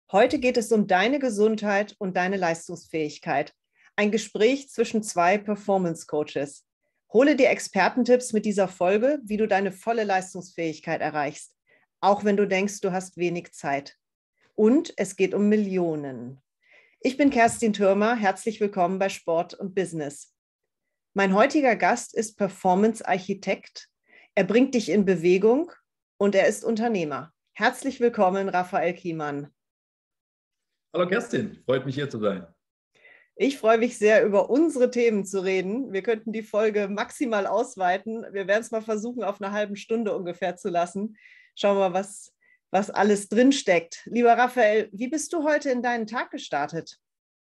Heute geht es um deine Gesundheit und deine Leistungsfähigkeit. Ein Gespräch zwischen zwei Performance-Coaches. Hole dir Expertentipps mit dieser Folge, wie du deine volle Leistungsfähigkeit erreichst, auch wenn du denkst, du hast wenig Zeit. Und es geht um Millionen. Ich bin Kerstin Thürmer, herzlich willkommen bei Sport und Business. Mein heutiger Gast ist Performance-Architekt. Er bringt dich in Bewegung und er ist Unternehmer. Herzlich willkommen, Raphael Kiemann. Hallo Kerstin, freut mich hier zu sein. Ich freue mich sehr, über unsere Themen zu reden. Wir könnten die Folge maximal ausweiten. Wir werden es mal versuchen, auf eine halbe Stunde ungefähr zu lassen. Schauen wir mal, was alles drinsteckt. Lieber Raphael, wie bist du heute in deinen Tag gestartet?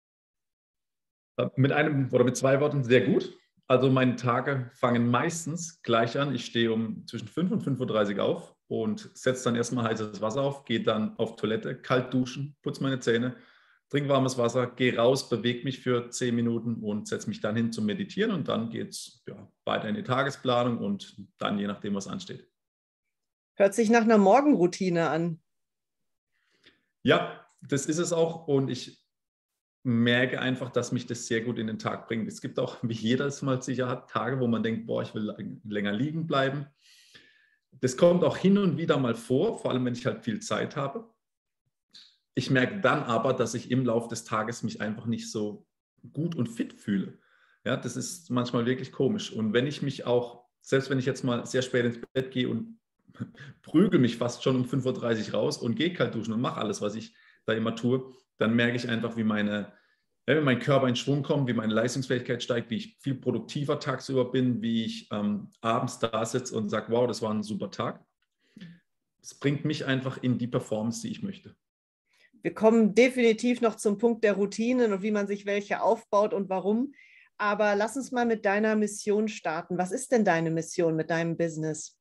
Mit einem oder mit zwei Worten sehr gut. Also meine Tage fangen meistens gleich an. Ich stehe zwischen 5 und 5:30 Uhr auf und setze dann erstmal heißes Wasser auf, gehe dann auf Toilette, kalt duschen, putze meine Zähne, trinke warmes Wasser, gehe raus, bewege mich für 10 Minuten und setze mich dann hin zum Meditieren und dann geht es weiter in die Tagesplanung und dann je nachdem, was ansteht. Hört sich nach einer Morgenroutine an. Ja, das ist es auch und ich merke einfach, dass mich das sehr gut in den Tag bringt. Es gibt auch, wie jeder es mal sicher hat, Tage, wo man denkt, boah, ich will länger liegen bleiben. Das kommt auch hin und wieder mal vor allem wenn ich halt viel Zeit habe. Ich merke dann aber, dass ich im Laufe des Tages mich einfach nicht so gut und fit fühle. Ja, das ist manchmal wirklich komisch. Und wenn ich mich auch, selbst wenn ich jetzt mal sehr spät ins Bett gehe und prügel mich fast schon um 5:30 Uhr raus und gehe kalt duschen und mache alles, was ich da immer tue, dann merke ich einfach, wie mein Körper in Schwung kommt, wie meine Leistungsfähigkeit steigt, wie ich viel produktiver tagsüber bin, wie ich abends da sitze und sage, wow, das war ein super Tag. Es bringt mich einfach in die Performance, die ich möchte. Wir kommen definitiv noch zum Punkt der Routinen und wie man sich welche aufbaut und warum. Aber lass uns mal mit deiner Mission starten. Was ist denn deine Mission mit deinem Business?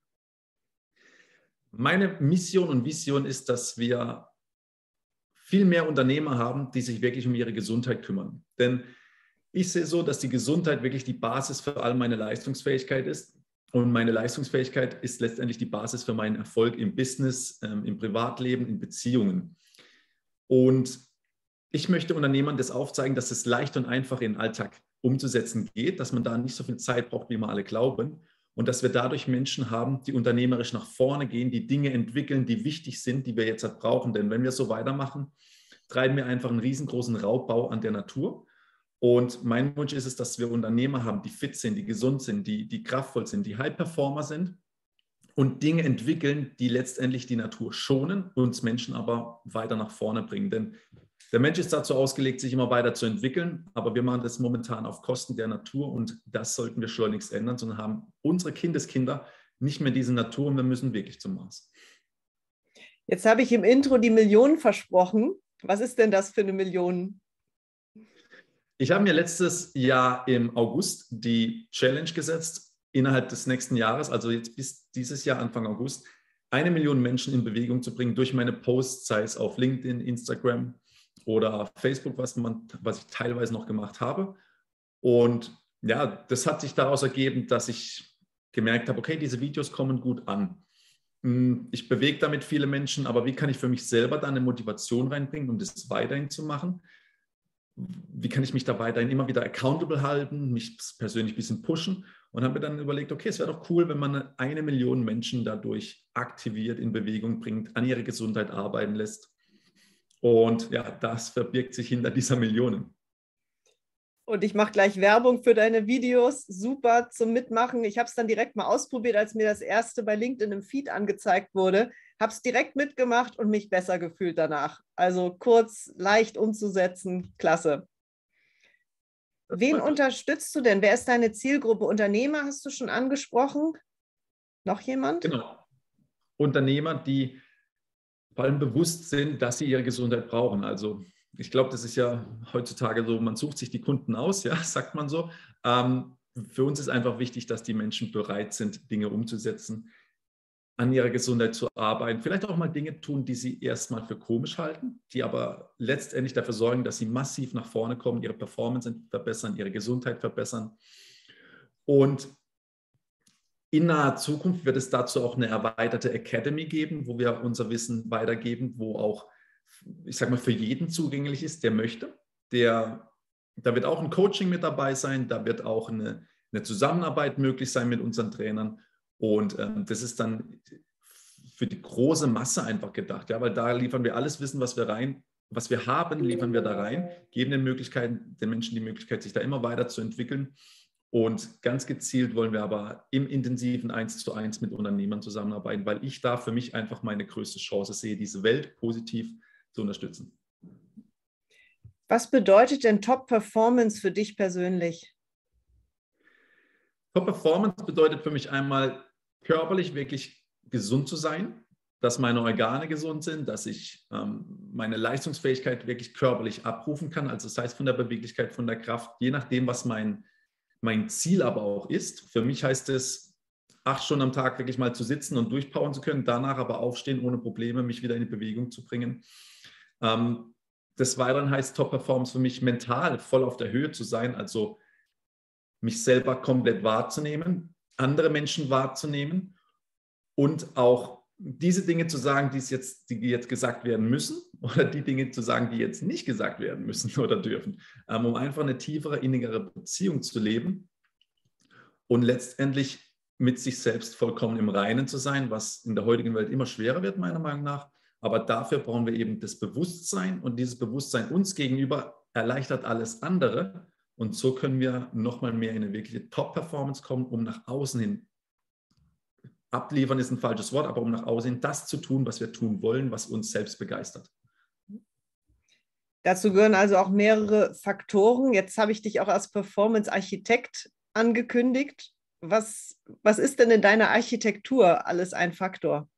Meine Mission und Vision ist, dass wir viel mehr Unternehmer haben, die sich wirklich um ihre Gesundheit kümmern. Denn ich sehe so, dass die Gesundheit wirklich die Basis für all meine Leistungsfähigkeit ist. Und meine Leistungsfähigkeit ist letztendlich die Basis für meinen Erfolg im Business, im Privatleben, in Beziehungen. Und ich möchte Unternehmern das aufzeigen, dass es leicht und einfach in den Alltag umzusetzen geht, dass man da nicht so viel Zeit braucht, wie wir alle glauben. Und dass wir dadurch Menschen haben, die unternehmerisch nach vorne gehen, die Dinge entwickeln, die wichtig sind, die wir jetzt halt brauchen. Denn wenn wir so weitermachen, treiben wir einfach einen riesengroßen Raubbau an der Natur. Und mein Wunsch ist es, dass wir Unternehmer haben, die fit sind, die gesund sind, die kraftvoll sind, die High-Performer sind und Dinge entwickeln, die letztendlich die Natur schonen, uns Menschen aber weiter nach vorne bringen. Denn der Mensch ist dazu ausgelegt, sich immer weiter zu entwickeln, aber wir machen das momentan auf Kosten der Natur und das sollten wir schleunigst ändern, sondern haben unsere Kindeskinder nicht mehr diese Natur und wir müssen wirklich zum Mars. Jetzt habe ich im Intro die Millionen versprochen. Was ist denn das für eine Million? Ich habe mir letztes Jahr im August die Challenge gesetzt, innerhalb des nächsten Jahres, also jetzt bis dieses Jahr Anfang August, 1 Million Menschen in Bewegung zu bringen durch meine Posts, sei es auf LinkedIn, Instagram oder Facebook, was ich teilweise noch gemacht habe. Und ja, das hat sich daraus ergeben, dass ich gemerkt habe, okay, diese Videos kommen gut an. Ich bewege damit viele Menschen, aber wie kann ich für mich selber da eine Motivation reinbringen, um das weiterhin zu machen? Wie kann ich mich da weiterhin immer wieder accountable halten, mich persönlich ein bisschen pushen und habe mir dann überlegt, okay, es wäre doch cool, wenn man 1 Million Menschen dadurch aktiviert, in Bewegung bringt, an ihre Gesundheit arbeiten lässt. Und ja, das verbirgt sich hinter dieser Millionen. Und ich mache gleich Werbung für deine Videos. Super zum Mitmachen. Ich habe es dann direkt mal ausprobiert, als mir das erste bei LinkedIn im Feed angezeigt wurde. Habe es direkt mitgemacht und mich besser gefühlt danach. Also kurz, leicht umzusetzen. Klasse. Wen unterstützt du denn? Wer ist deine Zielgruppe? Unternehmer hast du schon angesprochen? Noch jemand? Genau. Unternehmer, die vor allem bewusst sind, dass sie ihre Gesundheit brauchen. Also ich glaube, das ist ja heutzutage so, man sucht sich die Kunden aus, ja, sagt man so. Für uns ist einfach wichtig, dass die Menschen bereit sind, Dinge umzusetzen, an ihrer Gesundheit zu arbeiten, vielleicht auch mal Dinge tun, die sie erstmal für komisch halten, die aber letztendlich dafür sorgen, dass sie massiv nach vorne kommen, ihre Performance verbessern, ihre Gesundheit verbessern. Und in naher Zukunft wird es dazu auch eine erweiterte Academy geben, wo wir unser Wissen weitergeben, wo auch ich sage mal, für jeden zugänglich ist, der möchte. Da wird auch ein Coaching mit dabei sein, da wird auch eine Zusammenarbeit möglich sein mit unseren Trainern. Und das ist dann für die große Masse einfach gedacht, ja, weil da liefern wir alles Wissen, was wir haben, liefern wir da rein, geben den Menschen die Möglichkeit, sich da immer weiter zu entwickeln. Und ganz gezielt wollen wir aber im intensiven 1:1 mit Unternehmern zusammenarbeiten, weil ich da für mich einfach meine größte Chance sehe, diese Welt positiv zu unterstützen. Was bedeutet denn Top-Performance für dich persönlich? Top-Performance bedeutet für mich einmal, körperlich wirklich gesund zu sein, dass meine Organe gesund sind, dass ich meine Leistungsfähigkeit wirklich körperlich abrufen kann, also das heißt von der Beweglichkeit, von der Kraft, je nachdem, was mein Ziel aber auch ist. Für mich heißt es, 8 Stunden am Tag wirklich mal zu sitzen und durchpowern zu können, danach aber aufstehen ohne Probleme, mich wieder in die Bewegung zu bringen. Des Weiteren heißt Top-Performance für mich, mental voll auf der Höhe zu sein, also mich selber komplett wahrzunehmen, andere Menschen wahrzunehmen und auch diese Dinge zu sagen, die jetzt gesagt werden müssen, oder die Dinge zu sagen, die jetzt nicht gesagt werden müssen oder dürfen, um einfach eine tiefere, innigere Beziehung zu leben und letztendlich mit sich selbst vollkommen im Reinen zu sein, was in der heutigen Welt immer schwerer wird, meiner Meinung nach. Aber dafür brauchen wir eben das Bewusstsein, und dieses Bewusstsein uns gegenüber erleichtert alles andere. Und so können wir nochmal mehr in eine wirkliche Top-Performance kommen, um nach außen hin, abliefern ist ein falsches Wort, aber um nach außen hin das zu tun, was wir tun wollen, was uns selbst begeistert. Dazu gehören also auch mehrere Faktoren. Jetzt habe ich dich auch als Performance-Architekt angekündigt. Was ist denn in deiner Architektur alles ein Faktor?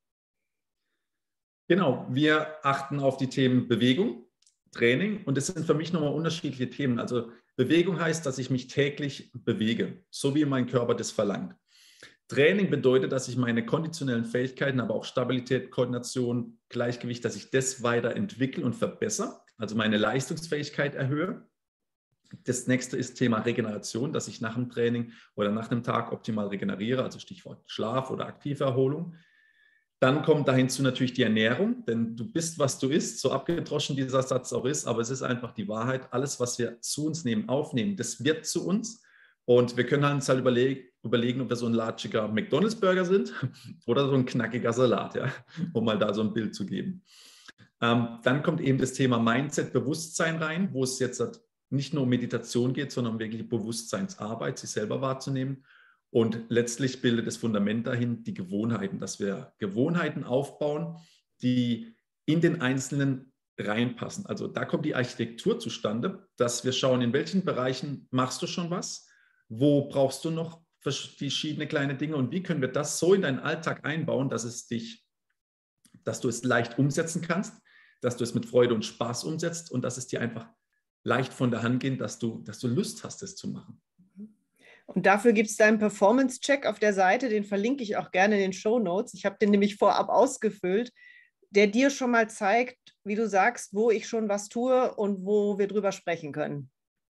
Genau, wir achten auf die Themen Bewegung, Training, und das sind für mich nochmal unterschiedliche Themen. Also Bewegung heißt, dass ich mich täglich bewege, so wie mein Körper das verlangt. Training bedeutet, dass ich meine konditionellen Fähigkeiten, aber auch Stabilität, Koordination, Gleichgewicht, dass ich das weiterentwickle und verbessere, also meine Leistungsfähigkeit erhöhe. Das nächste ist Thema Regeneration, dass ich nach dem Training oder nach einem Tag optimal regeneriere, also Stichwort Schlaf oder aktive Erholung. Dann kommt da hinzu natürlich die Ernährung, denn du bist, was du isst, so abgedroschen dieser Satz auch ist, aber es ist einfach die Wahrheit. Alles, was wir zu uns nehmen, aufnehmen, das wird zu uns. Und wir können uns halt überlegen, ob wir so ein latschiger McDonald's-Burger sind oder so ein knackiger Salat, ja, um mal da so ein Bild zu geben. Dann kommt eben das Thema Mindset, Bewusstsein rein, wo es jetzt nicht nur um Meditation geht, sondern um wirklich Bewusstseinsarbeit, sich selber wahrzunehmen. Und letztlich bildet das Fundament dahin die Gewohnheiten, dass wir Gewohnheiten aufbauen, die in den Einzelnen reinpassen. Also da kommt die Architektur zustande, dass wir schauen, in welchen Bereichen machst du schon was, wo brauchst du noch verschiedene kleine Dinge und wie können wir das so in deinen Alltag einbauen, dass du es leicht umsetzen kannst, dass du es mit Freude und Spaß umsetzt und dass es dir einfach leicht von der Hand geht, dass du Lust hast, es zu machen. Und dafür gibt es deinen Performance-Check auf der Seite, den verlinke ich auch gerne in den Shownotes. Ich habe den nämlich vorab ausgefüllt, der dir schon mal zeigt, wie du sagst, wo ich schon was tue und wo wir drüber sprechen können.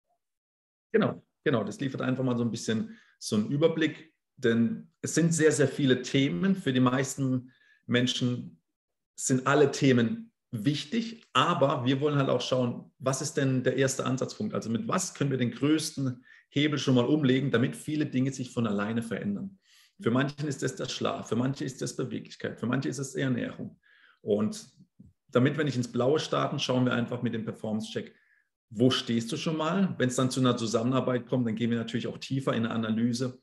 Genau, das liefert einfach mal so ein bisschen so einen Überblick, denn es sind sehr, sehr viele Themen. Für die meisten Menschen sind alle Themen wichtig, aber wir wollen halt auch schauen, was ist denn der erste Ansatzpunkt? Also mit was können wir den größten Hebel schon mal umlegen, damit viele Dinge sich von alleine verändern. Für manche ist das der Schlaf, für manche ist das Beweglichkeit, für manche ist es Ernährung. Und damit wir nicht ins Blaue starten, schauen wir einfach mit dem Performance-Check, wo stehst du schon mal? Wenn es dann zu einer Zusammenarbeit kommt, dann gehen wir natürlich auch tiefer in eine Analyse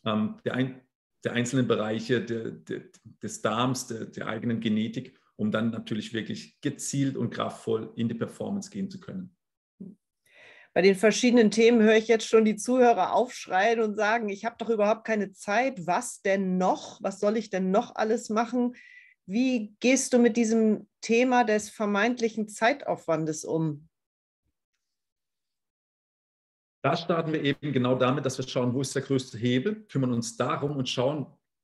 der einzelnen Bereiche des Darms, der eigenen Genetik, um dann natürlich wirklich gezielt und kraftvoll in die Performance gehen zu können. Bei den verschiedenen Themen höre ich jetzt schon die Zuhörer aufschreien und sagen, ich habe doch überhaupt keine Zeit. Was denn noch? Was soll ich denn noch alles machen? Wie gehst du mit diesem Thema des vermeintlichen Zeitaufwandes um? Da starten wir eben genau damit, dass wir schauen, wo ist der größte Hebel, kümmern uns darum und schauen,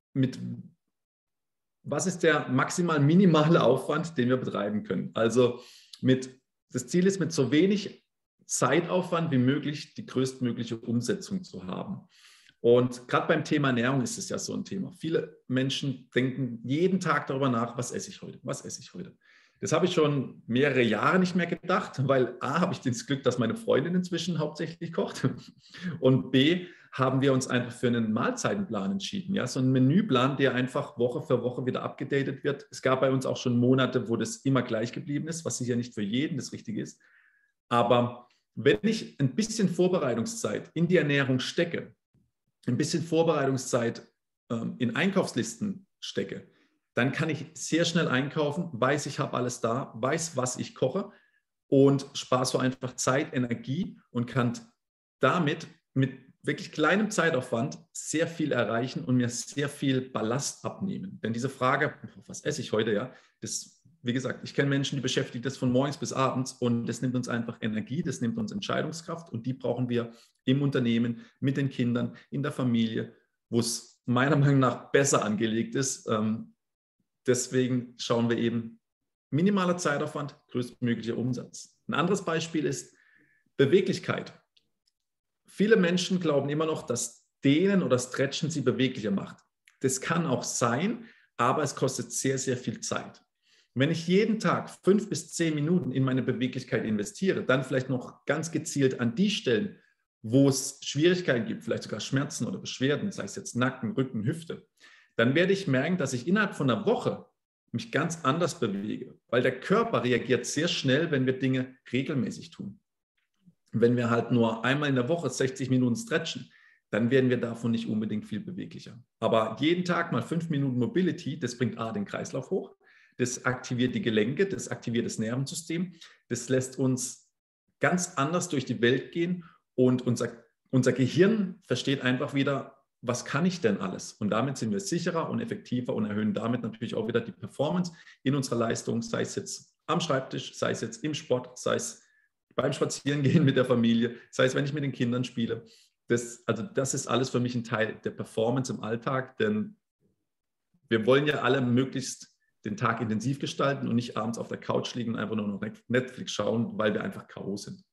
was ist der maximal minimale Aufwand, den wir betreiben können. Also das Ziel ist, mit so wenig Zeitaufwand wie möglich die größtmögliche Umsetzung zu haben. Und gerade beim Thema Ernährung ist es ja so ein Thema. Viele Menschen denken jeden Tag darüber nach, was esse ich heute, was esse ich heute. Das habe ich schon mehrere Jahre nicht mehr gedacht, weil A, habe ich das Glück, dass meine Freundin inzwischen hauptsächlich kocht und B, haben wir uns einfach für einen Mahlzeitenplan entschieden. Ja? So einen Menüplan, der einfach Woche für Woche wieder abgedatet wird. Es gab bei uns auch schon Monate, wo das immer gleich geblieben ist, was sicher nicht für jeden das Richtige ist. Aber wenn ich ein bisschen Vorbereitungszeit in die Ernährung stecke, ein bisschen Vorbereitungszeit in Einkaufslisten stecke, dann kann ich sehr schnell einkaufen, weiß, ich habe alles da, weiß, was ich koche und spare so einfach Zeit, Energie und kann damit mit wirklich kleinem Zeitaufwand sehr viel erreichen und mir sehr viel Ballast abnehmen. Denn diese Frage, was esse ich heute, ja, das, wie gesagt, ich kenne Menschen, die beschäftigen das von morgens bis abends und das nimmt uns einfach Energie, das nimmt uns Entscheidungskraft und die brauchen wir im Unternehmen, mit den Kindern, in der Familie, wo es meiner Meinung nach besser angelegt ist. Deswegen schauen wir eben minimaler Zeitaufwand, größtmöglicher Umsatz. Ein anderes Beispiel ist Beweglichkeit. Viele Menschen glauben immer noch, dass Dehnen oder Stretchen sie beweglicher macht. Das kann auch sein, aber es kostet sehr, sehr viel Zeit. Wenn ich jeden Tag 5 bis 10 Minuten in meine Beweglichkeit investiere, dann vielleicht noch ganz gezielt an die Stellen, wo es Schwierigkeiten gibt, vielleicht sogar Schmerzen oder Beschwerden, sei es jetzt Nacken, Rücken, Hüfte, dann werde ich merken, dass ich innerhalb von einer Woche mich ganz anders bewege, weil der Körper reagiert sehr schnell, wenn wir Dinge regelmäßig tun. Wenn wir halt nur einmal in der Woche 60 Minuten stretchen, dann werden wir davon nicht unbedingt viel beweglicher. Aber jeden Tag mal 5 Minuten Mobility, das bringt A, den Kreislauf hoch, das aktiviert die Gelenke, das aktiviert das Nervensystem, das lässt uns ganz anders durch die Welt gehen und unser Gehirn versteht einfach wieder, was kann ich denn alles? Und damit sind wir sicherer und effektiver und erhöhen damit natürlich auch wieder die Performance in unserer Leistung, sei es jetzt am Schreibtisch, sei es jetzt im Sport, sei es beim Spazierengehen mit der Familie, sei es, wenn ich mit den Kindern spiele. Das ist alles für mich ein Teil der Performance im Alltag, denn wir wollen ja alle möglichst den Tag intensiv gestalten und nicht abends auf der Couch liegen und einfach nur noch Netflix schauen, weil wir einfach K.O. sind.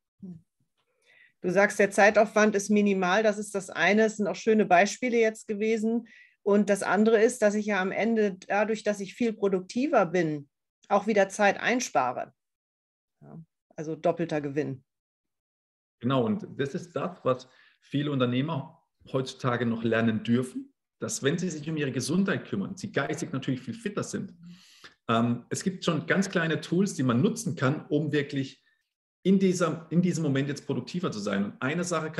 Du sagst, der Zeitaufwand ist minimal, das ist das eine, es sind auch schöne Beispiele jetzt gewesen. Und das andere ist, dass ich ja am Ende dadurch, dass ich viel produktiver bin, auch wieder Zeit einspare. Ja, also doppelter Gewinn. Genau, und das ist das, was viele Unternehmer heutzutage noch lernen dürfen, dass wenn sie sich um ihre Gesundheit kümmern, sie geistig natürlich viel fitter sind. Es gibt schon ganz kleine Tools, die man nutzen kann, um wirklich in diesem Moment jetzt produktiver zu sein. Und eine Sache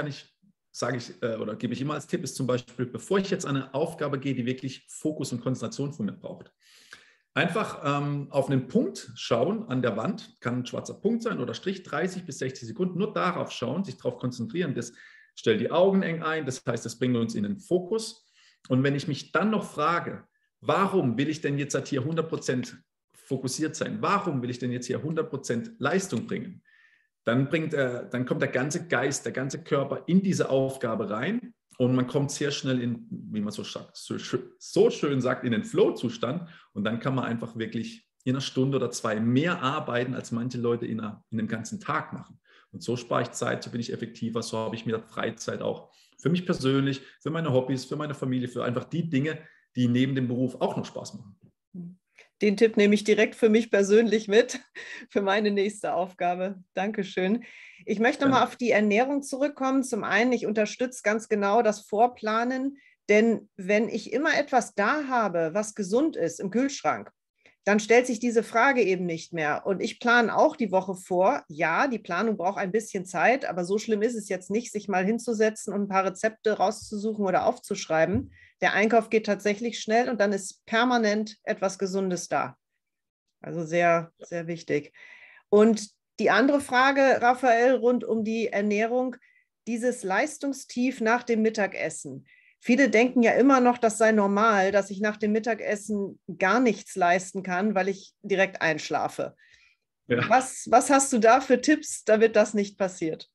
gebe ich immer als Tipp, ist zum Beispiel, bevor ich jetzt an eine Aufgabe gehe, die wirklich Fokus und Konzentration von mir braucht, einfach auf einen Punkt schauen an der Wand, kann ein schwarzer Punkt sein oder Strich, 30 bis 60 Sekunden, nur darauf schauen, sich darauf konzentrieren, das stellt die Augen eng ein, das heißt, das bringt uns in den Fokus. Und wenn ich mich dann noch frage, warum will ich denn jetzt hier 100% fokussiert sein? Warum will ich denn jetzt hier 100% Leistung bringen? Dann kommt der ganze Geist, der ganze Körper in diese Aufgabe rein und man kommt sehr schnell in, wie man so schön sagt, in den Flow-Zustand und dann kann man einfach wirklich in einer Stunde oder 2 mehr arbeiten, als manche Leute in einem ganzen Tag machen. Und so spare ich Zeit, so bin ich effektiver, so habe ich mir Freizeit auch für mich persönlich, für meine Hobbys, für meine Familie, für einfach die Dinge, die neben dem Beruf auch noch Spaß machen. Den Tipp nehme ich direkt für mich persönlich mit, für meine nächste Aufgabe. Dankeschön. Ich möchte nochmal auf die Ernährung zurückkommen. Zum einen, ich unterstütze ganz genau das Vorplanen, denn wenn ich immer etwas da habe, was gesund ist im Kühlschrank, dann stellt sich diese Frage eben nicht mehr. Und ich plane auch die Woche vor. Ja, die Planung braucht ein bisschen Zeit, aber so schlimm ist es jetzt nicht, sich mal hinzusetzen und ein paar Rezepte rauszusuchen oder aufzuschreiben. Der Einkauf geht tatsächlich schnell und dann ist permanent etwas Gesundes da. Also sehr, sehr wichtig. Und die andere Frage, Raphael, rund um die Ernährung, dieses Leistungstief nach dem Mittagessen. Viele denken ja immer noch, das sei normal, dass ich nach dem Mittagessen gar nichts leisten kann, weil ich direkt einschlafe. Ja. Was hast du da für Tipps, damit das nicht passiert?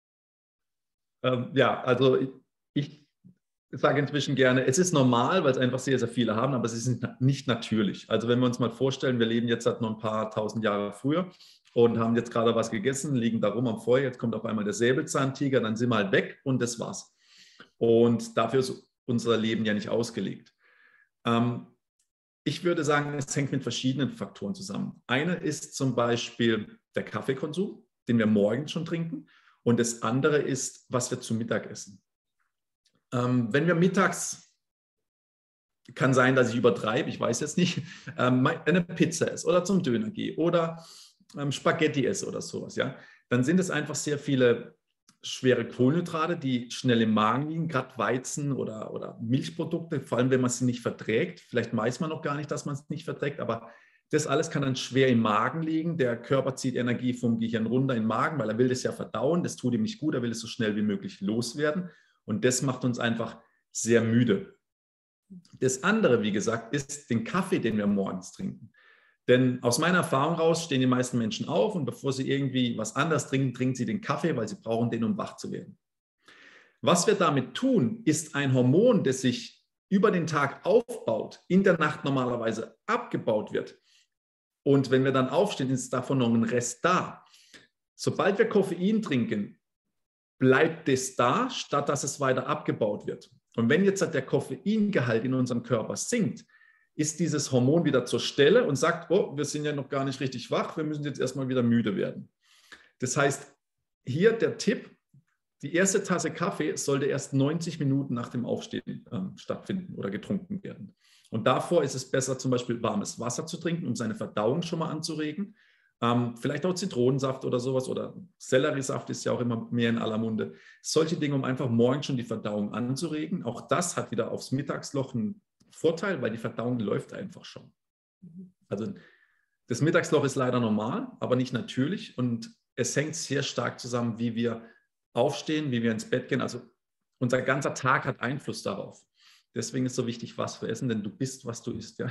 Also ich sage inzwischen gerne, es ist normal, weil es einfach sehr, sehr viele haben, aber es ist nicht natürlich. Also wenn wir uns mal vorstellen, wir leben jetzt halt noch ein paar tausend Jahre früher und haben jetzt gerade was gegessen, liegen da rum am Feuer, jetzt kommt auf einmal der Säbelzahntiger, dann sind wir halt weg und das war's. Und dafür ist unser Leben ja nicht ausgelegt. Ich würde sagen, es hängt mit verschiedenen Faktoren zusammen. Eine ist zum Beispiel der Kaffeekonsum, den wir morgens schon trinken. Und das andere ist, was wir zu Mittag essen. Wenn wir mittags, kann sein, dass ich übertreibe, ich weiß jetzt nicht, eine Pizza esse oder zum Döner gehe oder Spaghetti esse oder sowas, ja, dann sind es einfach sehr viele schwere Kohlenhydrate, die schnell im Magen liegen, gerade Weizen oder Milchprodukte, vor allem wenn man sie nicht verträgt. Vielleicht weiß man noch gar nicht, dass man es nicht verträgt, aber das alles kann dann schwer im Magen liegen. Der Körper zieht Energie vom Gehirn runter in den Magen, weil er will das ja verdauen. Das tut ihm nicht gut, er will es so schnell wie möglich loswerden. Und das macht uns einfach sehr müde. Das andere, wie gesagt, ist den Kaffee, den wir morgens trinken. Denn aus meiner Erfahrung raus stehen die meisten Menschen auf und bevor sie irgendwie was anderes trinken, trinken sie den Kaffee, weil sie brauchen den, um wach zu werden. Was wir damit tun, ist ein Hormon, das sich über den Tag aufbaut, in der Nacht normalerweise abgebaut wird. Und wenn wir dann aufstehen, ist davon noch ein Rest da. Sobald wir Koffein trinken, bleibt es da, statt dass es weiter abgebaut wird. Und wenn jetzt der Koffeingehalt in unserem Körper sinkt, ist dieses Hormon wieder zur Stelle und sagt, oh, wir sind ja noch gar nicht richtig wach, wir müssen jetzt erstmal wieder müde werden. Das heißt, hier der Tipp, die erste Tasse Kaffee sollte erst 90 Minuten nach dem Aufstehen stattfinden oder getrunken werden. Und davor ist es besser, zum Beispiel warmes Wasser zu trinken, um seine Verdauung schon mal anzuregen. Vielleicht auch Zitronensaft oder sowas oder Selleriesaft ist ja auch immer mehr in aller Munde. Solche Dinge, um einfach morgens schon die Verdauung anzuregen. Auch das hat wieder aufs Mittagsloch einen Vorteil, weil die Verdauung läuft einfach schon. Also das Mittagsloch ist leider normal, aber nicht natürlich und es hängt sehr stark zusammen, wie wir aufstehen, wie wir ins Bett gehen. Also unser ganzer Tag hat Einfluss darauf. Deswegen ist es so wichtig, was wir essen, denn du bist, was du isst. Ja.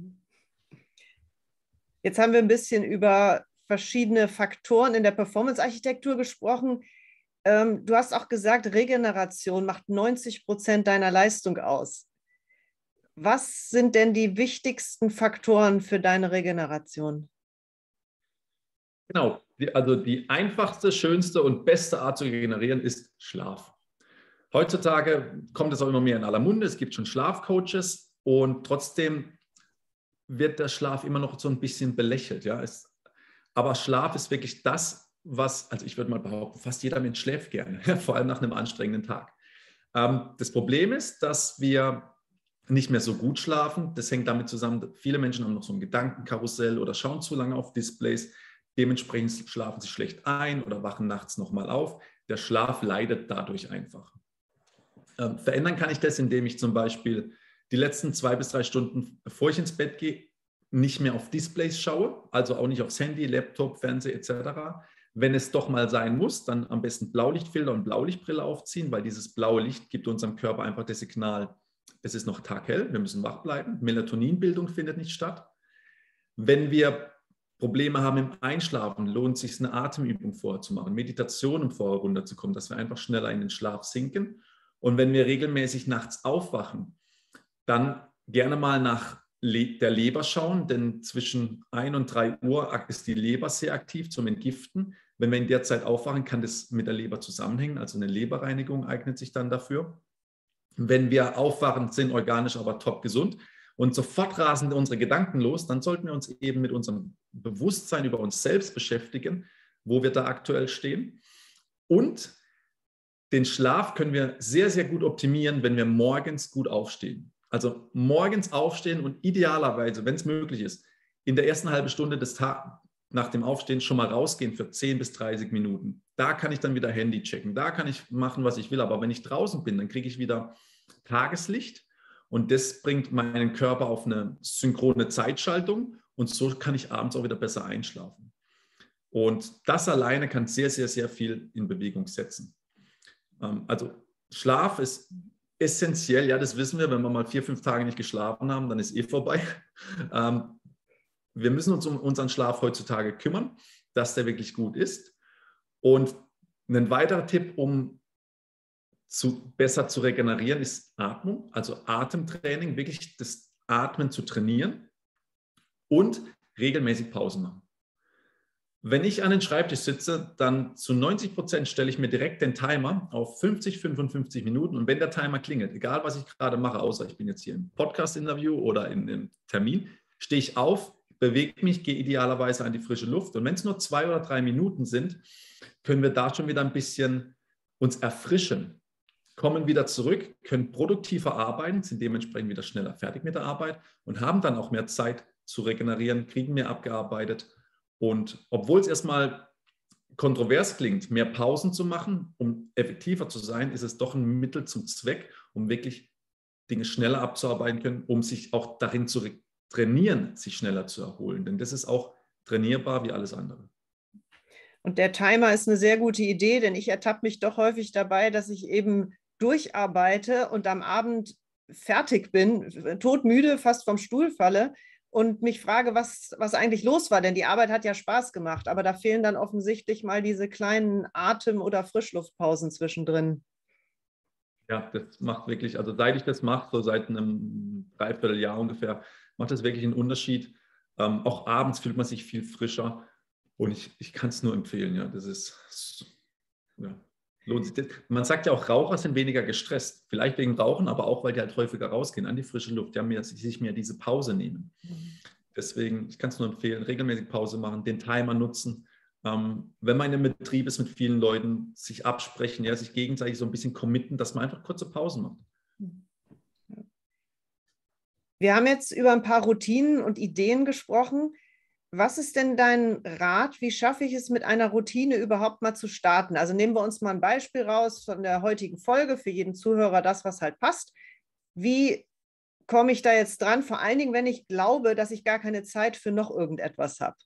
Jetzt haben wir ein bisschen über verschiedene Faktoren in der Performance-Architektur gesprochen. Du hast auch gesagt, Regeneration macht 90% deiner Leistung aus. Was sind denn die wichtigsten Faktoren für deine Regeneration? Genau, also die einfachste, schönste und beste Art zu regenerieren ist Schlaf. Heutzutage kommt es auch immer mehr in aller Munde. Es gibt schon Schlafcoaches und trotzdem wird der Schlaf immer noch so ein bisschen belächelt. Ja? Aber Schlaf ist wirklich das, was, also ich würde mal behaupten, fast jeder Mensch schläft gerne, vor allem nach einem anstrengenden Tag. Das Problem ist, dass wir nicht mehr so gut schlafen. Das hängt damit zusammen, viele Menschen haben noch so ein Gedankenkarussell oder schauen zu lange auf Displays. Dementsprechend schlafen sie schlecht ein oder wachen nachts nochmal auf. Der Schlaf leidet dadurch einfach. Verändern kann ich das, indem ich zum Beispiel die letzten 2 bis 3 Stunden, bevor ich ins Bett gehe, nicht mehr auf Displays schaue, also auch nicht aufs Handy, Laptop, Fernseher etc. Wenn es doch mal sein muss, dann am besten Blaulichtfilter und Blaulichtbrille aufziehen, weil dieses blaue Licht gibt unserem Körper einfach das Signal, es ist noch taghell, wir müssen wach bleiben. Melatoninbildung findet nicht statt. Wenn wir Probleme haben im Einschlafen, lohnt es sich, eine Atemübung vorzumachen, Meditation, um vorher runterzukommen, dass wir einfach schneller in den Schlaf sinken. Und wenn wir regelmäßig nachts aufwachen, dann gerne mal nach der Leber schauen, denn zwischen 1 und 3 Uhr ist die Leber sehr aktiv zum Entgiften. Wenn wir in der Zeit aufwachen, kann das mit der Leber zusammenhängen, also eine Leberreinigung eignet sich dann dafür. Wenn wir aufwachen, sind organisch aber top gesund und sofort rasen unsere Gedanken los, dann sollten wir uns eben mit unserem Bewusstsein über uns selbst beschäftigen, wo wir da aktuell stehen. Und den Schlaf können wir sehr, sehr gut optimieren, wenn wir morgens gut aufstehen. Also morgens aufstehen und idealerweise, wenn es möglich ist, in der ersten halben Stunde des Tages nach dem Aufstehen schon mal rausgehen für 10 bis 30 Minuten. Da kann ich dann wieder Handy checken, da kann ich machen, was ich will. Aber wenn ich draußen bin, dann kriege ich wieder Tageslicht und das bringt meinen Körper auf eine synchrone Zeitschaltung und so kann ich abends auch wieder besser einschlafen. Und das alleine kann sehr, sehr, sehr viel in Bewegung setzen. Also Schlaf ist essentiell, ja, das wissen wir, wenn wir mal 4, 5 Tage nicht geschlafen haben, dann ist vorbei. Wir müssen uns um unseren Schlaf heutzutage kümmern, dass der wirklich gut ist. Und ein weiterer Tipp, um besser zu regenerieren, ist Atmung, also Atemtraining, wirklich das Atmen zu trainieren und regelmäßig Pausen machen. Wenn ich an den Schreibtisch sitze, dann zu 90% stelle ich mir direkt den Timer auf 50, 55 Minuten. Und wenn der Timer klingelt, egal was ich gerade mache, außer ich bin jetzt hier im Podcast-Interview oder in einem Termin, stehe ich auf, bewege mich, gehe idealerweise an die frische Luft. Und wenn es nur 2 oder 3 Minuten sind, können wir da schon wieder ein bisschen uns erfrischen, kommen wieder zurück, können produktiver arbeiten, sind dementsprechend wieder schneller fertig mit der Arbeit und haben dann auch mehr Zeit zu regenerieren, kriegen mehr abgearbeitet. Und obwohl es erstmal kontrovers klingt, mehr Pausen zu machen, um effektiver zu sein, ist es doch ein Mittel zum Zweck, um wirklich Dinge schneller abzuarbeiten können, um sich auch darin zu trainieren, sich schneller zu erholen. Denn das ist auch trainierbar wie alles andere. Und der Timer ist eine sehr gute Idee, denn ich ertappe mich doch häufig dabei, dass ich eben durcharbeite und am Abend fertig bin, todmüde, fast vom Stuhl falle und mich frage, was eigentlich los war, denn die Arbeit hat ja Spaß gemacht, aber da fehlen dann offensichtlich mal diese kleinen Atem- oder Frischluftpausen zwischendrin. Ja, das macht wirklich, also seit ich das mache, so seit einem Dreivierteljahr ungefähr, macht das wirklich einen Unterschied. Auch abends fühlt man sich viel frischer und ich kann es nur empfehlen. Ja, das ist, ja, lohnt sich. Man sagt ja auch, Raucher sind weniger gestresst. Vielleicht wegen Rauchen, aber auch, weil die halt häufiger rausgehen an die frische Luft, ja, sich mehr diese Pause nehmen. Deswegen, ich kann es nur empfehlen, regelmäßig Pause machen, den Timer nutzen. Wenn man in einem Betrieb ist mit vielen Leuten, sich absprechen, ja, sich gegenseitig so ein bisschen committen, dass man einfach kurze Pausen macht. Wir haben jetzt über ein paar Routinen und Ideen gesprochen. Was ist denn dein Rat? Wie schaffe ich es, mit einer Routine überhaupt mal zu starten? Also nehmen wir uns mal ein Beispiel raus von der heutigen Folge, für jeden Zuhörer das, was halt passt. Wie komme ich da jetzt dran? Vor allen Dingen, wenn ich glaube, dass ich gar keine Zeit für noch irgendetwas habe.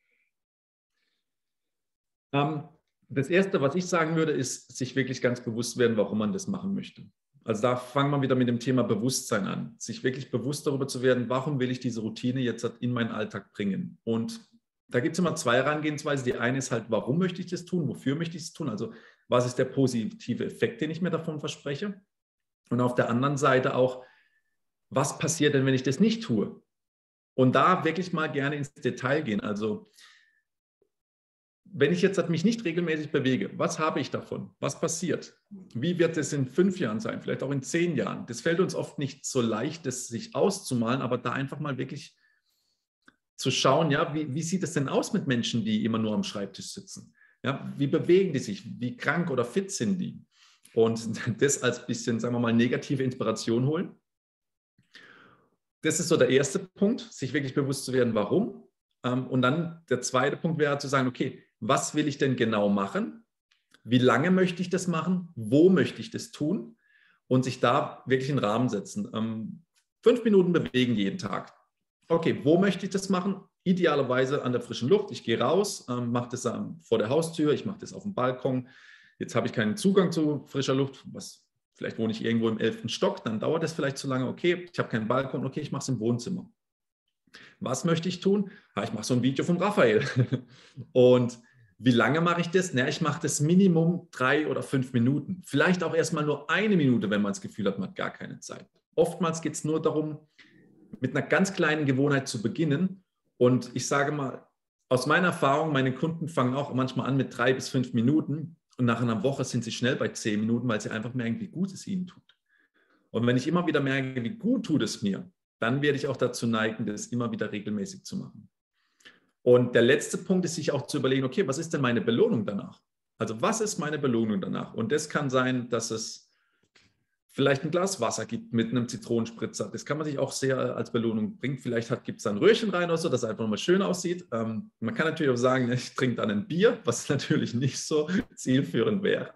Das Erste, was ich sagen würde, ist, sich wirklich ganz bewusst werden, warum man das machen möchte. Also da fangen wir wieder mit dem Thema Bewusstsein an, sich wirklich bewusst darüber zu werden, warum will ich diese Routine jetzt in meinen Alltag bringen. Und da gibt es immer 2 Herangehensweisen. Die eine ist halt, warum möchte ich das tun, wofür möchte ich es tun, also was ist der positive Effekt, den ich mir davon verspreche. Und auf der anderen Seite auch, was passiert denn, wenn ich das nicht tue? Und da wirklich mal gerne ins Detail gehen. Also wenn ich jetzt mich nicht regelmäßig bewege, was habe ich davon? Was passiert? Wie wird es in 5 Jahren sein? Vielleicht auch in 10 Jahren? Das fällt uns oft nicht so leicht, das sich auszumalen, aber da einfach mal wirklich zu schauen, ja, wie sieht es denn aus mit Menschen, die immer nur am Schreibtisch sitzen? Ja, wie bewegen die sich? Wie krank oder fit sind die? Und das als bisschen, sagen wir mal, negative Inspiration holen. Das ist so der erste Punkt, sich wirklich bewusst zu werden, warum. Und dann der zweite Punkt wäre zu sagen, okay, was will ich denn genau machen? Wie lange möchte ich das machen? Wo möchte ich das tun? Und sich da wirklich einen Rahmen setzen. 5 Minuten bewegen jeden Tag. Okay, wo möchte ich das machen? Idealerweise an der frischen Luft. Ich gehe raus, mache das vor der Haustür, ich mache das auf dem Balkon. Jetzt habe ich keinen Zugang zu frischer Luft, vielleicht wohne ich irgendwo im 11. Stock, dann dauert das vielleicht zu lange. Okay, ich habe keinen Balkon, okay, ich mache es im Wohnzimmer. Was möchte ich tun? Ich mache so ein Video vom Raphael. Und wie lange mache ich das? Ich mache das Minimum 3 oder 5 Minuten. Vielleicht auch erstmal nur 1 Minute, wenn man das Gefühl hat, man hat gar keine Zeit. Oftmals geht es nur darum, mit einer ganz kleinen Gewohnheit zu beginnen. Und ich sage mal, aus meiner Erfahrung, meine Kunden fangen auch manchmal an mit 3 bis 5 Minuten. Und nach einer Woche sind sie schnell bei 10 Minuten, weil sie einfach merken, wie gut es ihnen tut. Und wenn ich immer wieder merke, wie gut tut es mir, dann werde ich auch dazu neigen, das immer wieder regelmäßig zu machen. Und der letzte Punkt ist, sich auch zu überlegen, okay, was ist denn meine Belohnung danach? Also was ist meine Belohnung danach? Und das kann sein, dass es vielleicht ein Glas Wasser gibt mit einem Zitronenspritzer. Das kann man sich auch sehr als Belohnung bringen. Vielleicht gibt es da ein Röhrchen rein oder so, dass es einfach nochmal schön aussieht. Man kann natürlich auch sagen, ich trinke dann ein Bier, was natürlich nicht so zielführend wäre.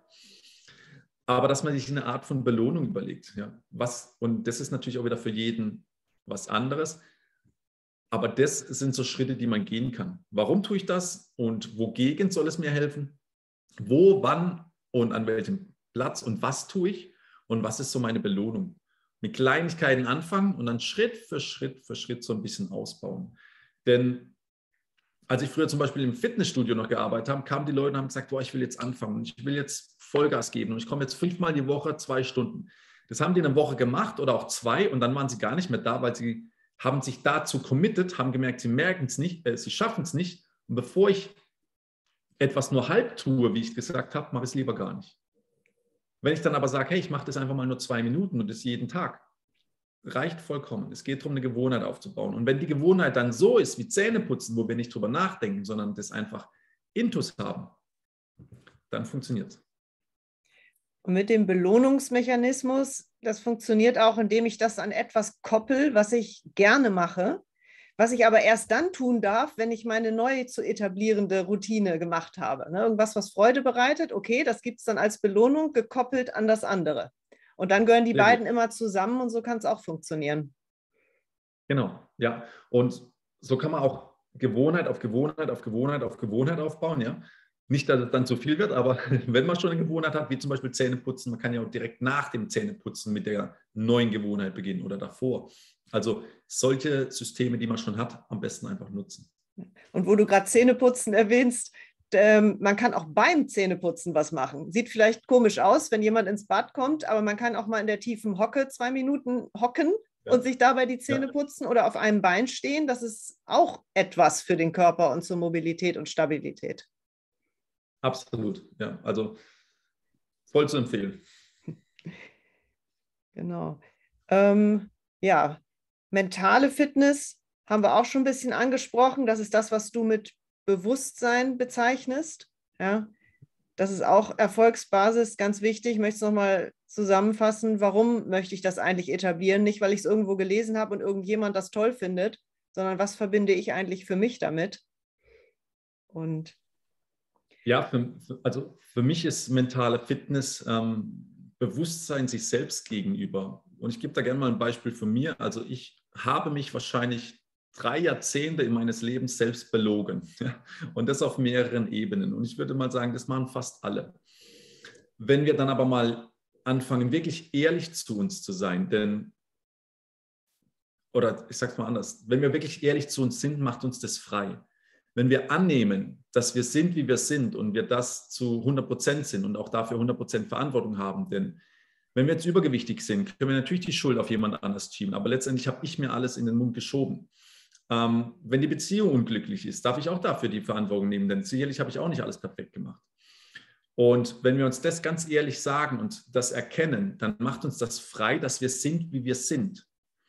Aber dass man sich eine Art von Belohnung überlegt. Ja, und das ist natürlich auch wieder für jeden was anderes. Aber das sind so Schritte, die man gehen kann. Warum tue ich das und wogegen soll es mir helfen? Wo, wann und an welchem Platz und was tue ich? Und was ist so meine Belohnung? Mit Kleinigkeiten anfangen und dann Schritt für Schritt so ein bisschen ausbauen. Denn als ich früher zum Beispiel im Fitnessstudio noch gearbeitet habe, kamen die Leute und haben gesagt, boah, ich will jetzt anfangen und ich will jetzt Vollgas geben und ich komme jetzt 5-mal die Woche 2 Stunden. Das haben die in einer Woche gemacht oder auch 2 und dann waren sie gar nicht mehr da, weil sie haben sich dazu committed, haben gemerkt, sie merken es nicht, sie schaffen es nicht. Und bevor ich etwas nur halb tue, wie ich gesagt habe, mache ich es lieber gar nicht. Wenn ich dann aber sage, hey, ich mache das einfach mal nur 2 Minuten und das jeden Tag, reicht vollkommen. Es geht darum, eine Gewohnheit aufzubauen. Und wenn die Gewohnheit dann so ist wie Zähneputzen, wo wir nicht drüber nachdenken, sondern das einfach Intus haben, dann funktioniert es. Und mit dem Belohnungsmechanismus, das funktioniert auch, indem ich das an etwas koppel, was ich gerne mache, was ich aber erst dann tun darf, wenn ich meine neu zu etablierende Routine gemacht habe. Ne? Irgendwas, was Freude bereitet, okay, das gibt es dann als Belohnung gekoppelt an das andere. Und dann gehören die beiden immer zusammen und so kann es auch funktionieren. Genau, ja. Und so kann man auch Gewohnheit auf Gewohnheit auf Gewohnheit auf Gewohnheit aufbauen, ja. Nicht, dass es dann zu viel wird, aber wenn man schon eine Gewohnheit hat, wie zum Beispiel Zähneputzen, man kann ja auch direkt nach dem Zähneputzen mit der neuen Gewohnheit beginnen oder davor. Also solche Systeme, die man schon hat, am besten einfach nutzen. Und wo du gerade Zähneputzen erwähnst, man kann auch beim Zähneputzen was machen. Sieht vielleicht komisch aus, wenn jemand ins Bad kommt, aber man kann auch mal in der tiefen Hocke 2 Minuten hocken und sich dabei die Zähne putzen oder auf einem Bein stehen. Das ist auch etwas für den Körper und zur Mobilität und Stabilität. Absolut, ja. Also voll zu empfehlen. Genau. Ja, mentale Fitness haben wir auch schon ein bisschen angesprochen. Das ist das, was du mit Bewusstsein bezeichnest. Ja, das ist auch Erfolgsbasis, ganz wichtig. Ich möchte es nochmal zusammenfassen. Warum möchte ich das eigentlich etablieren? Nicht, weil ich es irgendwo gelesen habe und irgendjemand das toll findet, sondern was verbinde ich eigentlich für mich damit? Und ja, also für mich ist mentale Fitness Bewusstsein sich selbst gegenüber. Und ich gebe da gerne mal ein Beispiel von mir. Also ich habe mich wahrscheinlich 3 Jahrzehnte in meines Lebens selbst belogen. Ja? Und das auf mehreren Ebenen. Und ich würde mal sagen, das machen fast alle. Wenn wir dann aber mal anfangen, wirklich ehrlich zu uns zu sein, oder ich sage es mal anders, wenn wir wirklich ehrlich zu uns sind, macht uns das frei. Wenn wir annehmen, dass wir sind, wie wir sind und wir das zu 100% sind und auch dafür 100% Verantwortung haben, denn wenn wir jetzt übergewichtig sind, können wir natürlich die Schuld auf jemand anderes schieben, aber letztendlich habe ich mir alles in den Mund geschoben. Wenn die Beziehung unglücklich ist, darf ich auch dafür die Verantwortung nehmen, denn sicherlich habe ich auch nicht alles perfekt gemacht. Und wenn wir uns das ganz ehrlich sagen und das erkennen, dann macht uns das frei, dass wir sind, wie wir sind.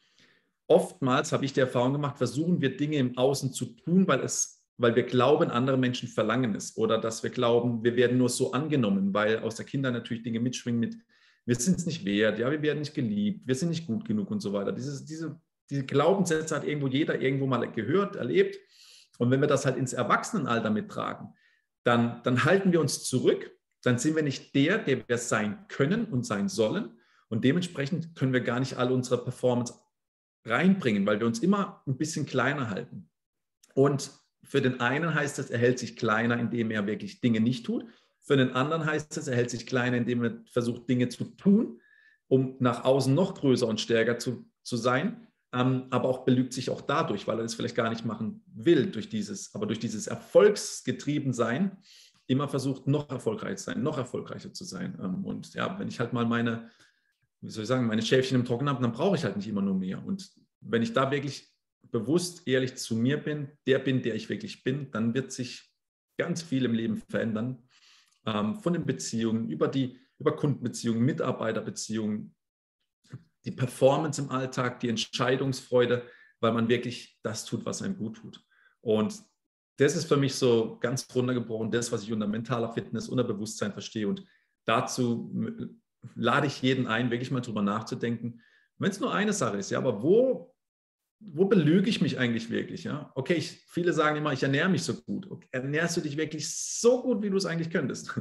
Oftmals habe ich die Erfahrung gemacht, versuchen wir Dinge im Außen zu tun, weil wir glauben, andere Menschen verlangen es oder dass wir glauben, wir werden nur so angenommen, weil aus der Kindheit natürlich Dinge mitschwingen mit, wir sind es nicht wert, ja, wir werden nicht geliebt, wir sind nicht gut genug und so weiter. Diese Glaubenssätze hat jeder irgendwo mal gehört, erlebt. Und wenn wir das halt ins Erwachsenenalter mittragen, dann halten wir uns zurück, dann sind wir nicht der wir sein können und sein sollen. Und dementsprechend können wir gar nicht all unsere Performance reinbringen, weil wir uns immer ein bisschen kleiner halten. Und für den einen heißt es, er hält sich kleiner, indem er wirklich Dinge nicht tut. Für den anderen heißt es, er hält sich kleiner, indem er versucht, Dinge zu tun, um nach außen noch größer und stärker zu sein. Aber auch belügt sich auch dadurch, weil er es vielleicht gar nicht machen will, durch dieses Erfolgsgetriebensein immer versucht, noch erfolgreicher zu sein. Und ja, wenn ich halt mal meine Schäfchen im Trockenen habe, dann brauche ich halt nicht immer nur mehr. Und wenn ich da wirklich bewusst ehrlich zu mir bin, der ich wirklich bin, dann wird sich ganz viel im Leben verändern. Von den Beziehungen über Kundenbeziehungen, Mitarbeiterbeziehungen, die Performance im Alltag, die Entscheidungsfreude, weil man wirklich das tut, was einem gut tut. Und das ist für mich so ganz runtergebrochen, das, was ich unter mentaler Fitness, unter Bewusstsein verstehe. Und dazu lade ich jeden ein, wirklich mal drüber nachzudenken, wenn es nur eine Sache ist, ja, aber wo belüge ich mich eigentlich wirklich? Ja? Okay, viele sagen immer, ich ernähre mich so gut. Okay, ernährst du dich wirklich so gut, wie du es eigentlich könntest?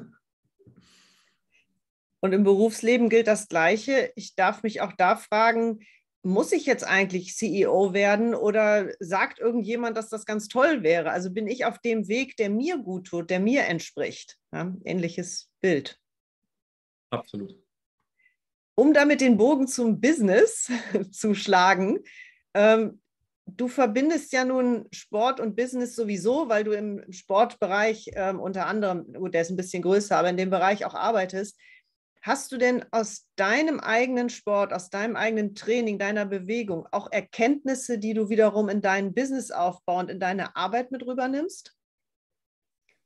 Und im Berufsleben gilt das Gleiche. Ich darf mich auch da fragen, muss ich jetzt eigentlich CEO werden oder sagt irgendjemand, dass das ganz toll wäre? Also bin ich auf dem Weg, der mir gut tut, der mir entspricht? Ja, ähnliches Bild. Absolut. Um damit den Bogen zum Business zu schlagen, du verbindest ja nun Sport und Business sowieso, weil du im Sportbereich unter anderem, gut, der ist ein bisschen größer, aber in dem Bereich auch arbeitest. Hast du denn aus deinem eigenen Sport, aus deinem eigenen Training, deiner Bewegung auch Erkenntnisse, die du wiederum in deinen Businessaufbau und in deine Arbeit mit rübernimmst?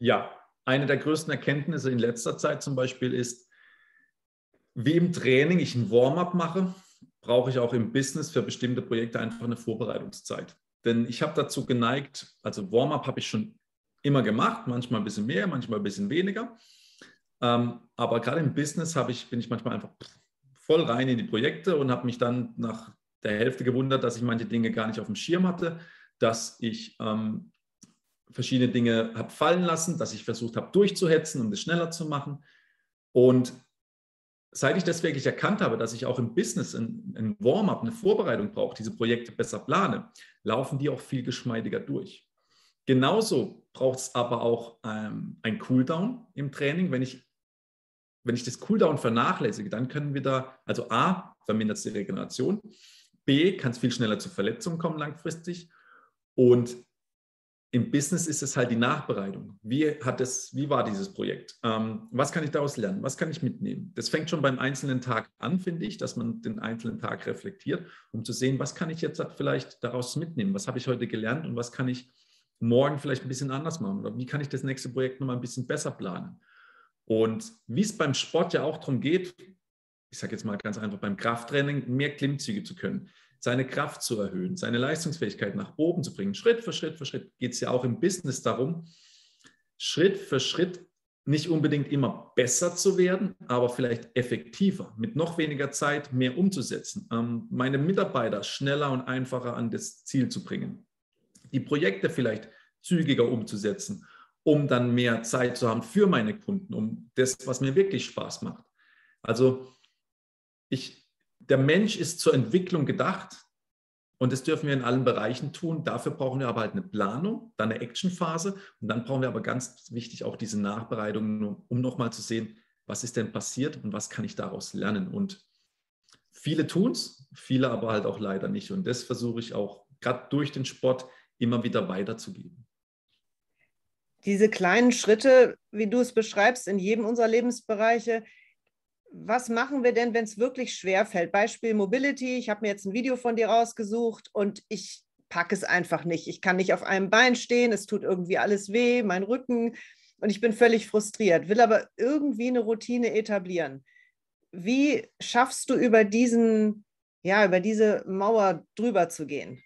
Ja, eine der größten Erkenntnisse in letzter Zeit zum Beispiel ist, wie im Training ich ein Warm-up mache, brauche ich auch im Business für bestimmte Projekte einfach eine Vorbereitungszeit. Denn ich habe dazu geneigt, also Warm-up habe ich schon immer gemacht, manchmal ein bisschen mehr, manchmal ein bisschen weniger. Aber gerade im Business bin ich manchmal einfach voll rein in die Projekte und habe mich dann nach der Hälfte gewundert, dass ich manche Dinge gar nicht auf dem Schirm hatte, dass ich verschiedene Dinge habe fallen lassen, dass ich versucht habe durchzuhetzen, um das schneller zu machen. Und seit ich das wirklich erkannt habe, dass ich auch im Business ein Warm-up, eine Vorbereitung brauche, diese Projekte besser plane, laufen die auch viel geschmeidiger durch. Genauso braucht es aber auch ein Cooldown im Training. Wenn ich das Cooldown vernachlässige, dann können wir da, also A, vermindert es die Regeneration, B, kann es viel schneller zu Verletzungen kommen langfristig und im Business ist es halt die Nachbereitung. Wie war dieses Projekt? Was kann ich daraus lernen? Was kann ich mitnehmen? Das fängt schon beim einzelnen Tag an, finde ich, dass man den einzelnen Tag reflektiert, um zu sehen, was kann ich jetzt vielleicht daraus mitnehmen? Was habe ich heute gelernt und was kann ich morgen vielleicht ein bisschen anders machen? Oder wie kann ich das nächste Projekt nochmal ein bisschen besser planen? Und wie es beim Sport ja auch darum geht, ich sage jetzt mal ganz einfach beim Krafttraining, mehr Klimmzüge zu können, seine Kraft zu erhöhen, seine Leistungsfähigkeit nach oben zu bringen. Schritt für Schritt für Schritt geht es ja auch im Business darum, Schritt für Schritt nicht unbedingt immer besser zu werden, aber vielleicht effektiver, mit noch weniger Zeit mehr umzusetzen, meine Mitarbeiter schneller und einfacher an das Ziel zu bringen, die Projekte vielleicht zügiger umzusetzen, um dann mehr Zeit zu haben für meine Kunden, um das, was mir wirklich Spaß macht. Also der Mensch ist zur Entwicklung gedacht und das dürfen wir in allen Bereichen tun. Dafür brauchen wir aber halt eine Planung, dann eine Actionphase und dann brauchen wir aber ganz wichtig auch diese Nachbereitung, um nochmal zu sehen, was ist denn passiert und was kann ich daraus lernen. Und viele tun es, viele aber halt auch leider nicht. Und das versuche ich auch gerade durch den Sport immer wieder weiterzugeben. Diese kleinen Schritte, wie du es beschreibst, in jedem unserer Lebensbereiche, was machen wir denn, wenn es wirklich schwer fällt? Beispiel Mobility, ich habe mir jetzt ein Video von dir rausgesucht und ich packe es einfach nicht. Ich kann nicht auf einem Bein stehen, es tut irgendwie alles weh, mein Rücken und ich bin völlig frustriert, will aber irgendwie eine Routine etablieren. Wie schaffst du über diese Mauer drüber zu gehen?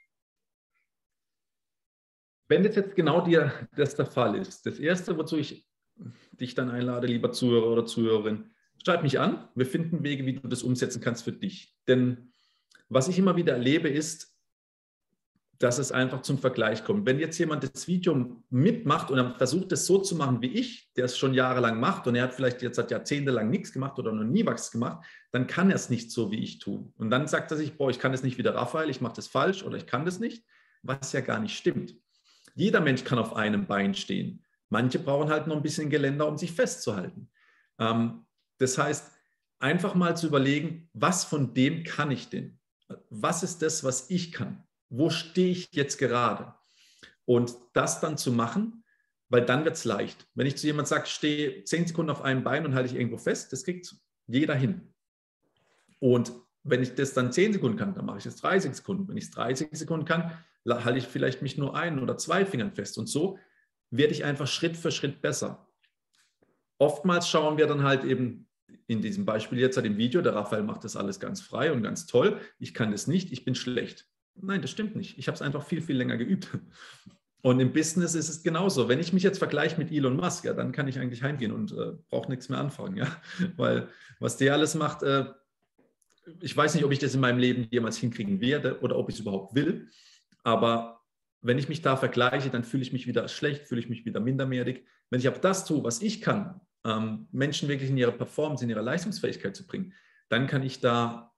Wenn das jetzt genau das der Fall ist, das Erste, wozu ich dich dann einlade, lieber Zuhörer oder Zuhörerin, schreib mich an. Wir finden Wege, wie du das umsetzen kannst für dich. Denn was ich immer wieder erlebe, ist, dass es einfach zum Vergleich kommt. Wenn jetzt jemand das Video mitmacht und er versucht, es so zu machen wie ich, der es schon jahrelang macht und er hat vielleicht jetzt seit jahrzehntelang nichts gemacht oder noch nie was gemacht, dann kann er es nicht so, wie ich tue. Und dann sagt er sich, boah, ich kann es nicht wie der Raphael, ich mache das falsch oder ich kann das nicht, was ja gar nicht stimmt. Jeder Mensch kann auf einem Bein stehen. Manche brauchen halt noch ein bisschen Geländer, um sich festzuhalten. Das heißt, einfach mal zu überlegen, was von dem kann ich denn? Was ist das, was ich kann? Wo stehe ich jetzt gerade? Und das dann zu machen, weil dann wird es leicht. Wenn ich zu jemandem sage, stehe 10 Sekunden auf einem Bein und halte ich irgendwo fest, das kriegt jeder hin. Und wenn ich das dann 10 Sekunden kann, dann mache ich es 30 Sekunden. Wenn ich es 30 Sekunden kann, halte ich vielleicht mich nur 1 oder 2 Fingern fest. Und so werde ich einfach Schritt für Schritt besser. Oftmals schauen wir dann halt eben in diesem Beispiel jetzt im Video, der Raphael macht das alles ganz frei und ganz toll. Ich kann das nicht, ich bin schlecht. Nein, das stimmt nicht. Ich habe es einfach viel, viel länger geübt. Und im Business ist es genauso. Wenn ich mich jetzt vergleiche mit Elon Musk, ja, dann kann ich eigentlich heimgehen und brauche nichts mehr anfangen. Ja? Weil was der alles macht, ich weiß nicht, ob ich das in meinem Leben jemals hinkriegen werde oder ob ich es überhaupt will. Aber wenn ich mich da vergleiche, dann fühle ich mich wieder schlecht, fühle ich mich wieder minderwertig. Wenn ich aber das tue, was ich kann, Menschen wirklich in ihre Performance, in ihre Leistungsfähigkeit zu bringen, dann kann ich da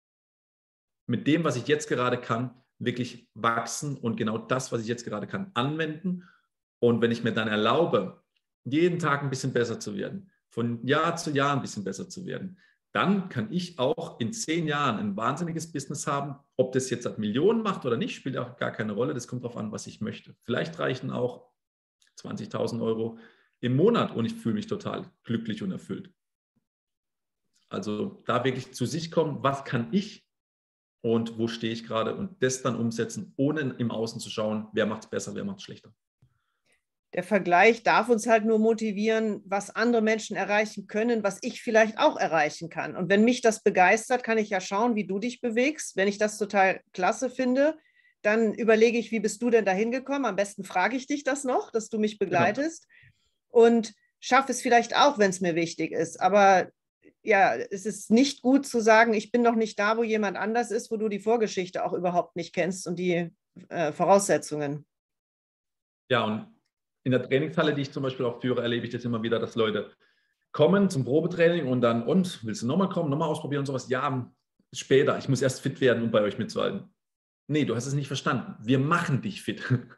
mit dem, was ich jetzt gerade kann, wirklich wachsen und genau das, was ich jetzt gerade kann, anwenden. Und wenn ich mir dann erlaube, jeden Tag ein bisschen besser zu werden, von Jahr zu Jahr ein bisschen besser zu werden, dann kann ich auch in 10 Jahren ein wahnsinniges Business haben. Ob das jetzt Millionen macht oder nicht, spielt auch gar keine Rolle. Das kommt darauf an, was ich möchte. Vielleicht reichen auch 20.000 Euro im Monat und ich fühle mich total glücklich und erfüllt. Also da wirklich zu sich kommen, was kann ich und wo stehe ich gerade und das dann umsetzen, ohne im Außen zu schauen, wer macht es besser, wer macht es schlechter. der Vergleich darf uns halt nur motivieren, was andere Menschen erreichen können, was ich vielleicht auch erreichen kann. Und wenn mich das begeistert, kann ich ja schauen, wie du dich bewegst. Wenn ich das total klasse finde, dann überlege ich, wie bist du denn da hingekommen? Am besten frage ich dich das noch, dass du mich begleitest. Genau. Und schaffe es vielleicht auch, wenn es mir wichtig ist. Aber ja, es ist nicht gut zu sagen, ich bin noch nicht da, wo jemand anders ist, wo du die Vorgeschichte auch überhaupt nicht kennst und die Voraussetzungen. Ja, und in der Trainingshalle, die ich zum Beispiel auch führe, erlebe ich das immer wieder, dass Leute kommen zum Probetraining und dann, willst du nochmal kommen, nochmal ausprobieren und sowas? Ja, später, ich muss erst fit werden, um bei euch mitzuhalten. Nee, du hast es nicht verstanden. Wir machen dich fit.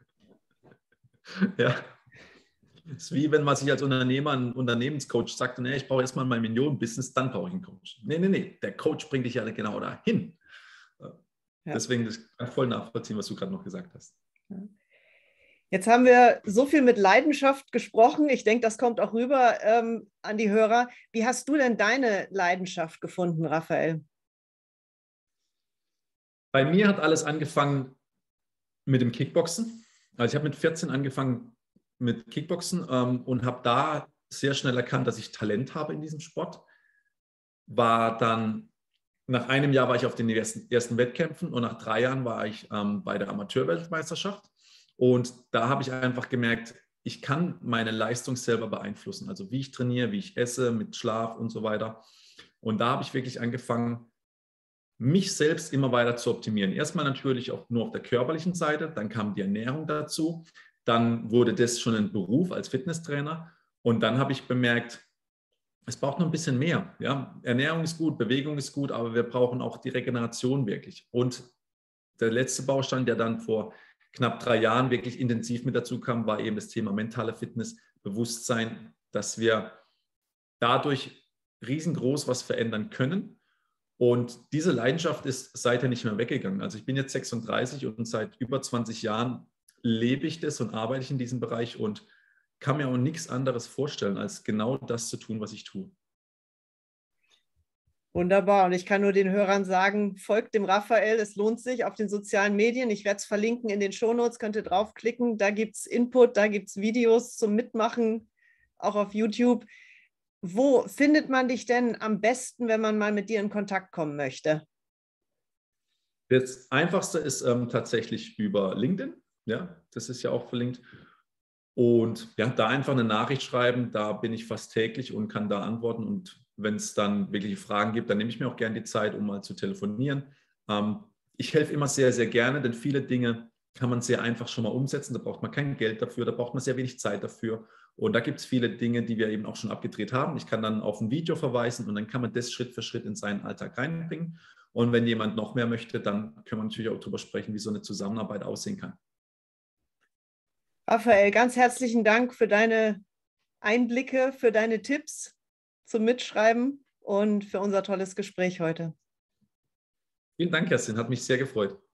Ja. Es ist wie wenn man sich als Unternehmer, ein Unternehmenscoach sagt, nee, ich brauche erstmal mein Millionen-Business, dann brauche ich einen Coach. Nee, der Coach bringt dich ja genau dahin. Ja. Deswegen, das kann ich voll nachvollziehen, was du gerade noch gesagt hast. Ja. Jetzt haben wir so viel mit Leidenschaft gesprochen. Ich denke, das kommt auch rüber an die Hörer. Wie hast du denn deine Leidenschaft gefunden, Raphael? Bei mir hat alles angefangen mit dem Kickboxen. Also ich habe mit 14 angefangen mit Kickboxen und habe da sehr schnell erkannt, dass ich Talent habe in diesem Sport. Nach einem Jahr war ich auf den ersten Wettkämpfen und nach 3 Jahren war ich bei der Amateurweltmeisterschaft. Und da habe ich einfach gemerkt, ich kann meine Leistung selber beeinflussen. Also wie ich trainiere, wie ich esse, mit Schlaf und so weiter. Und da habe ich wirklich angefangen, mich selbst immer weiter zu optimieren. Erstmal natürlich auch nur auf der körperlichen Seite, dann kam die Ernährung dazu, dann wurde das schon ein Beruf als Fitnesstrainer und dann habe ich bemerkt, es braucht noch ein bisschen mehr. Ja? Ernährung ist gut, Bewegung ist gut, aber wir brauchen auch die Regeneration wirklich. Und der letzte Baustein, der dann vor knapp 3 Jahren wirklich intensiv mit dazu kam, war eben das Thema mentale Fitness, Bewusstsein, dass wir dadurch riesengroß was verändern können. Und diese Leidenschaft ist seither nicht mehr weggegangen. Also ich bin jetzt 36 und seit über 20 Jahren lebe ich das und arbeite ich in diesem Bereich und kann mir auch nichts anderes vorstellen, als genau das zu tun, was ich tue. Wunderbar. Und ich kann nur den Hörern sagen, folgt dem Raphael, es lohnt sich auf den sozialen Medien. Ich werde es verlinken in den Shownotes, könnt ihr draufklicken. Da gibt es Input, da gibt es Videos zum Mitmachen, auch auf YouTube. Wo findet man dich denn am besten, wenn man mal mit dir in Kontakt kommen möchte? Das Einfachste ist tatsächlich über LinkedIn. Ja, das ist ja auch verlinkt. Und ja, da einfach eine Nachricht schreiben, da bin ich fast täglich und kann da antworten. Und wenn es dann wirkliche Fragen gibt, dann nehme ich mir auch gerne die Zeit, um mal zu telefonieren. Ich helfe immer sehr, sehr gerne, denn viele Dinge kann man sehr einfach schon mal umsetzen. Da braucht man kein Geld dafür, da braucht man sehr wenig Zeit dafür. Und da gibt es viele Dinge, die wir eben auch schon abgedreht haben. Ich kann dann auf ein Video verweisen und dann kann man das Schritt für Schritt in seinen Alltag reinbringen. Und wenn jemand noch mehr möchte, dann können wir natürlich auch darüber sprechen, wie so eine Zusammenarbeit aussehen kann. Raphael, ganz herzlichen Dank für deine Einblicke, für deine Tipps zum Mitschreiben und für unser tolles Gespräch heute. Vielen Dank, Kerstin, hat mich sehr gefreut.